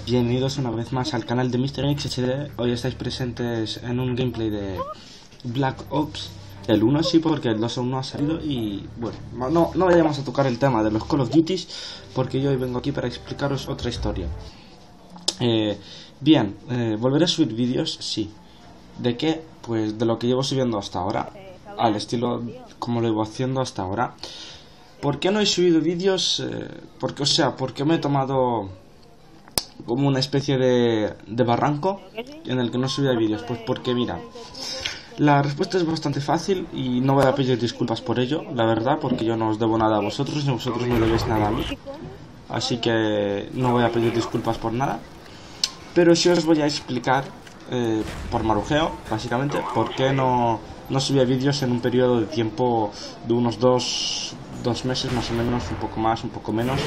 Bienvenidos una vez más al canal de MrX HD. Hoy estáis presentes en un gameplay de Black Ops. El 1 sí, porque el 2 aún no ha salido. Y bueno, no vayamos a tocar el tema de los Call of Duty, porque yo hoy vengo aquí para explicaros otra historia. Volveré a subir vídeos, sí. ¿De qué? Pues de lo que llevo subiendo hasta ahora, al estilo como lo llevo haciendo hasta ahora. ¿Por qué no he subido vídeos? Porque me he tomado como una especie de barranco en el que no subía vídeos. Pues porque mira, la respuesta es bastante fácil y no voy a pedir disculpas por ello, la verdad, porque yo no os debo nada a vosotros ni vosotros me debéis nada a mí, así que no voy a pedir disculpas por nada. Pero sí os voy a explicar por marujeo, básicamente, por qué no subía vídeos en un periodo de tiempo de unos dos meses más o menos, un poco más, un poco menos.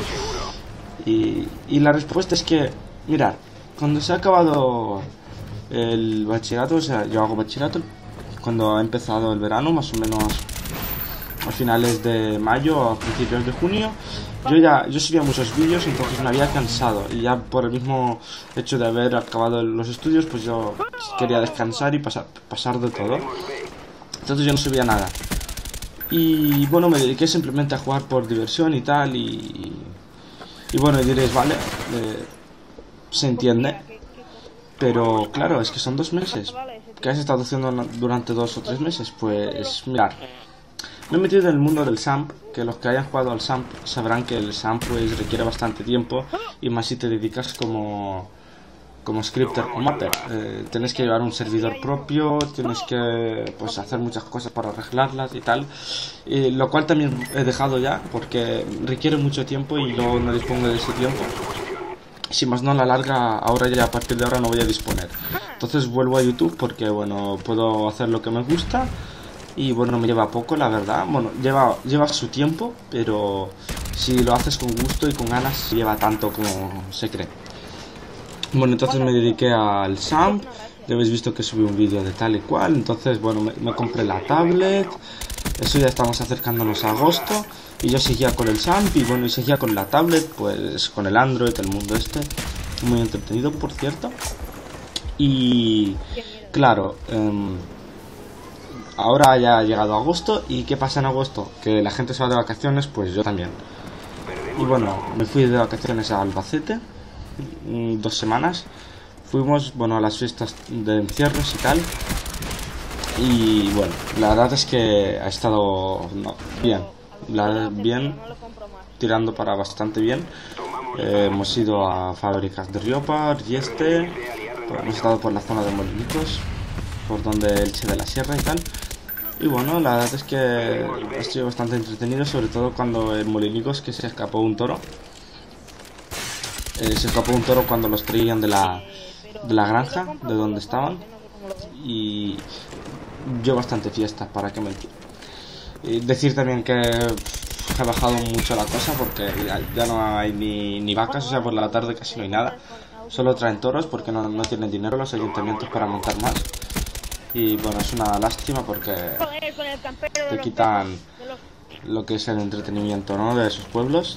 Y la respuesta es que, mirad, cuando se ha acabado el bachillerato, o sea, yo hago bachillerato, cuando ha empezado el verano, más o menos a finales de mayo, a principios de junio, yo subía muchos vídeos, entonces me había cansado, y ya por el mismo hecho de haber acabado los estudios, pues yo quería descansar y pasar de todo. Entonces yo no subía nada. Y bueno, me dediqué simplemente a jugar por diversión y tal, y bueno, y diréis, vale, se entiende. Pero claro, es que son 2 meses. ¿Qué has estado haciendo durante 2 o 3 meses? Pues mirar, me he metido en el mundo del SAMP, que los que hayan jugado al SAMP sabrán que el SAMP pues requiere bastante tiempo, y más si te dedicas como scripter o mapper. Tienes que llevar un servidor propio, tienes que pues hacer muchas cosas para arreglarlas y tal, lo cual también he dejado ya porque requiere mucho tiempo y yo no dispongo de ese tiempo. Si más no, a la larga, ahora ya a partir de ahora no voy a disponer. Entonces vuelvo a YouTube porque bueno, puedo hacer lo que me gusta y bueno, me lleva poco, la verdad. Bueno, lleva su tiempo, pero si lo haces con gusto y con ganas lleva tanto como se cree. Bueno, entonces me dediqué al SAMP, ya habéis visto que subí un vídeo de tal y cual, entonces bueno, me compré la tablet, eso ya estamos acercándonos a agosto, y yo seguía con el SAMP y bueno, y seguía con la tablet, pues con el Android, el mundo este, muy entretenido por cierto. Y claro, ahora ya ha llegado agosto, y ¿qué pasa en agosto? Que la gente se va de vacaciones, pues yo también. Y bueno, me fui de vacaciones a Albacete 2 semanas, fuimos bueno a las fiestas de encierros y tal, y bueno, la verdad es que ha estado bien, tirando para bastante bien. Hemos ido a fábricas de Riopa, Rieste, hemos estado por la zona de Molinicos, por donde Elche de la Sierra y tal, y bueno, la verdad es que ha sido bastante entretenido, sobre todo cuando en Molinicos que se escapó un toro. Cuando los traían de la granja, de donde estaban. Y yo bastante fiesta, para qué mentir. Y decir también que ha bajado mucho la cosa, porque ya no hay ni vacas, o sea, por la tarde casi no hay nada. Solo traen toros porque no tienen dinero los ayuntamientos para montar más. Y bueno, es una lástima porque te quitan lo que es el entretenimiento, ¿no?, de esos pueblos.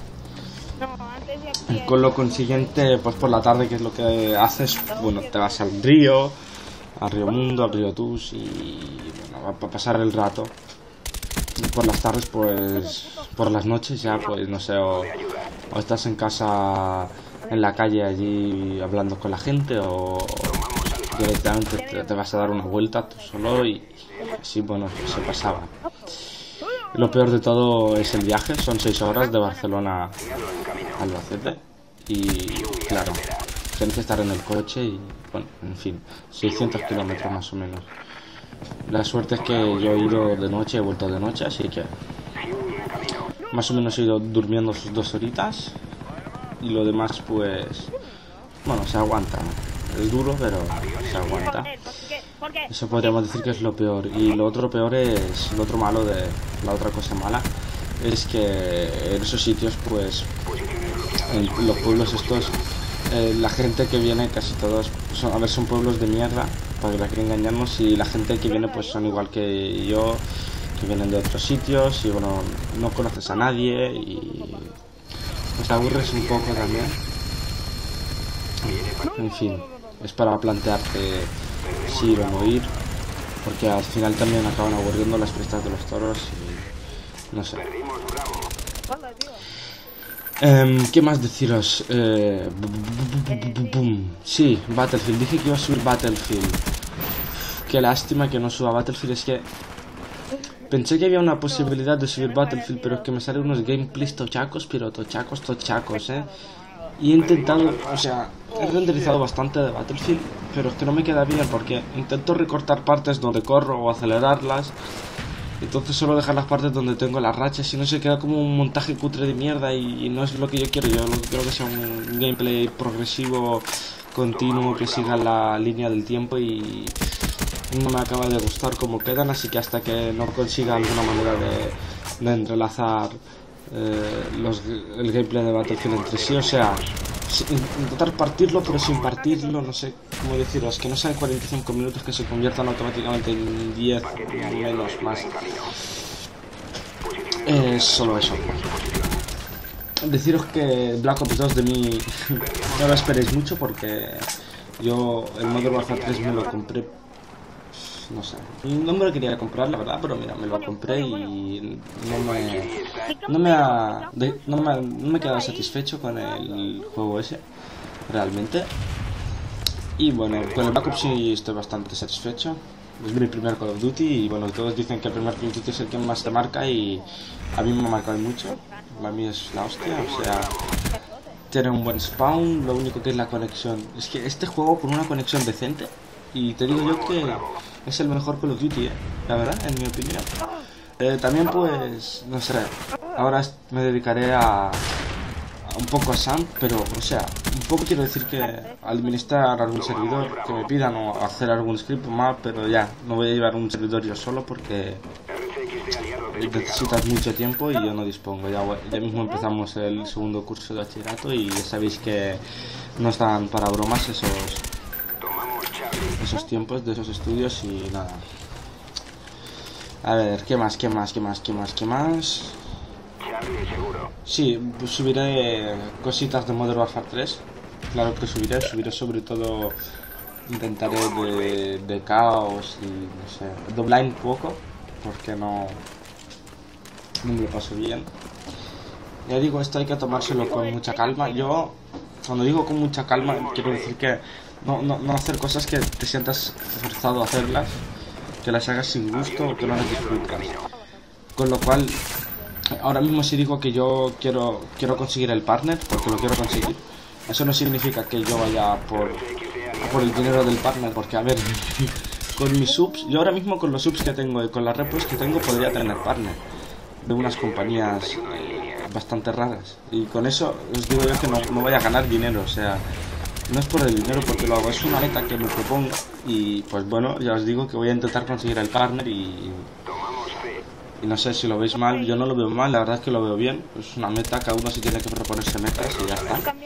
Con lo consiguiente, pues por la tarde, ¿qué es lo que haces? Bueno, te vas al río Mundo, al río Tus, y bueno, va a pasar el rato. Y por las tardes, pues por las noches ya, pues no sé, o estás en casa, en la calle allí hablando con la gente, o directamente te vas a dar una vuelta tú solo, y así, bueno, se pasaba. Lo peor de todo es el viaje, son 6 horas de Barcelona a Albacete, y claro, tienes que estar en el coche y bueno, en fin, 600 kilómetros más o menos. La suerte es que yo he ido de noche, he vuelto de noche, así que más o menos he ido durmiendo sus 2 horitas, y lo demás pues bueno, se aguanta. Es duro, pero se aguanta. Eso podríamos decir que es lo peor. Y lo otro peor es, lo otro malo de la otra cosa mala, es que en esos sitios, pues en los pueblos estos, la gente que viene, casi todos son pueblos de mierda, para que engañarnos, y la gente que viene pues son igual que yo, que vienen de otros sitios, y bueno, no conoces a nadie y pues te aburres un poco también. En fin, es para plantearte si ir o no ir, porque al final también acaban aburriendo las pistas de los toros y no sé. ¿Qué más deciros? Sí, Battlefield. Dije que iba a subir Battlefield. Qué lástima que no suba Battlefield. Es que pensé que había una posibilidad de subir Battlefield, pero es que me salen unos gameplays tochacos, pero tochacos, Y he intentado, o sea, he renderizado bastante de Battlefield, pero es que no me queda bien porque intento recortar partes donde corro o acelerarlas. Entonces solo dejar las partes donde tengo las rachas y no se queda como un montaje cutre de mierda y no es lo que yo quiero. Yo lo que quiero que sea un gameplay progresivo, continuo, que siga la línea del tiempo y no me acaba de gustar cómo quedan, así que hasta que no consiga alguna manera de entrelazar el gameplay de Battlefield entre sí, o sea, intentar partirlo pero sin partirlo, no sé cómo deciros, que no sean 45 minutos que se conviertan automáticamente en 10 menos más. Solo eso. Deciros que Black Ops 2 de mí no lo esperéis mucho porque yo el Modern Warfare 3 me lo compré, no sé, no me lo quería comprar la verdad, pero mira, me lo compré y no me he quedado satisfecho con el juego ese, realmente. Y bueno, con el Black Ops sí estoy bastante satisfecho. Es mi primer Call of Duty y bueno, todos dicen que el primer Call of Duty es el que más te marca y a mí me ha marcado mucho. A mí es la hostia, o sea, tiene un buen spawn, lo único que es la conexión. Es que este juego con una conexión decente, y te digo yo que es el mejor Call of Duty, la verdad, en mi opinión. También pues, no sé, ahora me dedicaré a un poco a SAM, pero, o sea, un poco quiero decir que al administrar algún servidor, que me pidan o hacer algún script más, pero ya, no voy a llevar un servidor yo solo porque necesitas mucho tiempo y yo no dispongo. Ya mismo empezamos el segundo curso de bachillerato y ya sabéis que no están para bromas esos tiempos de esos estudios y nada. A ver, ¿qué más? Sí, pues subiré cositas de Modern Warfare 3. Claro que subiré sobre todo, intentaré de Caos y no sé, doblar un poco, porque no me lo paso bien. Ya digo, esto hay que tomárselo con mucha calma. Yo, cuando digo con mucha calma, quiero decir que no hacer cosas que te sientas forzado a hacerlas, que las hagas sin gusto o que no las disfrutas. Con lo cual, ahora mismo si digo que yo quiero conseguir el partner, porque lo quiero conseguir, eso no significa que yo vaya por el dinero del partner, porque a ver, con mis subs, yo ahora mismo con los subs que tengo y con las repos que tengo podría tener partner de unas compañías bastante raras, y con eso os digo yo que no voy a ganar dinero, o sea, no es por el dinero porque lo hago, es una meta que me propongo y pues bueno, ya os digo que voy a intentar conseguir el partner y no sé si lo veis mal, yo no lo veo mal, la verdad es que lo veo bien, es una meta, cada uno se tiene que proponerse metas y ya está.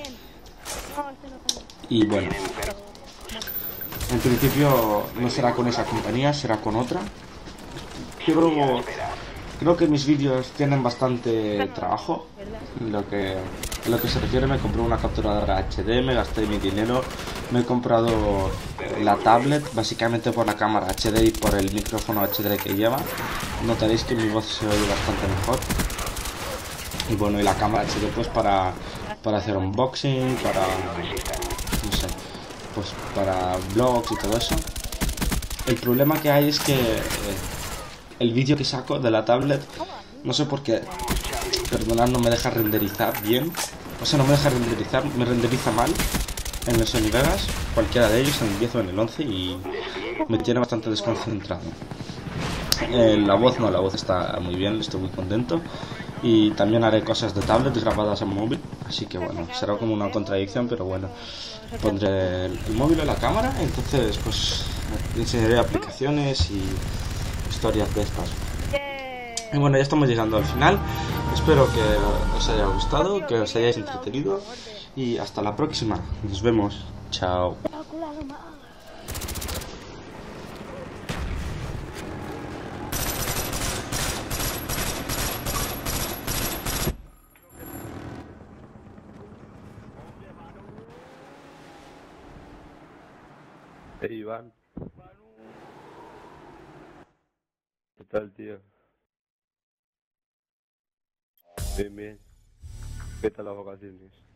Y bueno, en principio no será con esa compañía, será con otra. Creo que mis vídeos tienen bastante trabajo. En lo que se refiere, me compré una capturadora HD, me gasté mi dinero, me he comprado la tablet básicamente por la cámara HD y por el micrófono HD que lleva. Notaréis que mi voz se oye bastante mejor. Y bueno, y la cámara HD pues para hacer unboxing, para, no sé, pues para vlogs y todo eso. El problema que hay es que el vídeo que saco de la tablet, no sé por qué, perdonad, no me deja renderizar bien. O sea, no me deja renderizar, me renderiza mal en el Sony Vegas, cualquiera de ellos, en el 10 o en el 11, y me tiene bastante desconcentrado. La voz está muy bien, estoy muy contento. Y también haré cosas de tablet grabadas en móvil, así que bueno, será como una contradicción, pero bueno, pondré el móvil en la cámara, entonces pues enseñaré aplicaciones y historias de estas. Y bueno, ya estamos llegando al final. Espero que os haya gustado, que os hayáis entretenido y hasta la próxima. Nos vemos. Chao. Hey Iván, ¿qué tal tío? Bien, bien. ¿Qué tal las vacaciones?